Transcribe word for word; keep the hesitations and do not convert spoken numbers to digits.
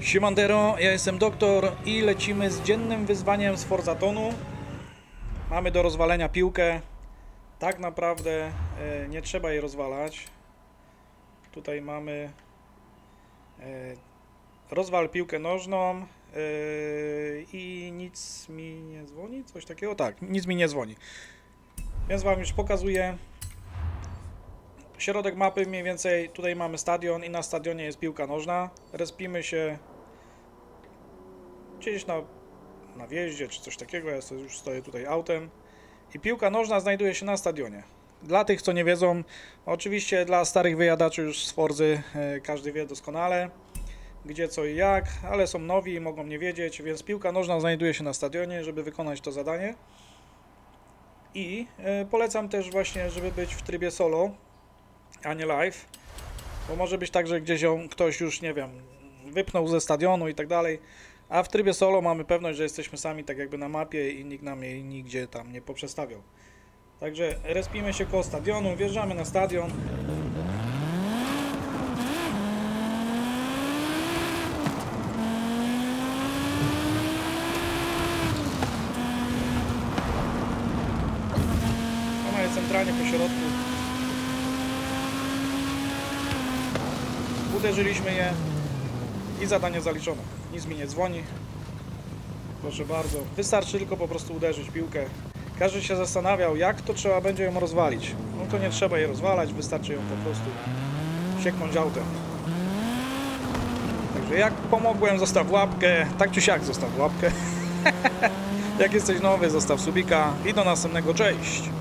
Siemandero, ja jestem Doktor i lecimy z dziennym wyzwaniem z Forzatonu. Mamy do rozwalenia piłkę. Tak naprawdę e, nie trzeba jej rozwalać. Tutaj mamy e, rozwal piłkę nożną e, i nic mi nie dzwoni, coś takiego? Tak, nic mi nie dzwoni. Więc wam już pokazuję. Środek mapy mniej więcej, tutaj mamy stadion i na stadionie jest piłka nożna. Respimy się gdzieś na, na wjeździe czy coś takiego, ja sobie już stoję tutaj autem. I piłka nożna znajduje się na stadionie. Dla tych, co nie wiedzą, oczywiście dla starych wyjadaczy już z Forzy e, każdy wie doskonale, gdzie, co i jak, ale są nowi i mogą nie wiedzieć, więc piłka nożna znajduje się na stadionie, żeby wykonać to zadanie. I e, polecam też właśnie, żeby być w trybie solo, a nie live, bo może być tak, że gdzieś ją ktoś już, nie wiem, wypnął ze stadionu i tak dalej, a w trybie solo mamy pewność, że jesteśmy sami tak jakby na mapie i nikt nam jej nigdzie tam nie poprzestawiał. Także respimy się koło stadionu, wjeżdżamy na stadion. Ona jest centralnie po środku. Uderzyliśmy je i zadanie zaliczone. Nic mi nie dzwoni. Proszę bardzo. Wystarczy tylko po prostu uderzyć piłkę. Każdy się zastanawiał, jak to trzeba będzie ją rozwalić. No to nie trzeba jej rozwalać, wystarczy ją po prostu sieknąć autem. Także jak pomogłem, zostaw łapkę. Tak czy siak zostaw łapkę. Jak jesteś nowy, zostaw subika i do następnego. Cześć!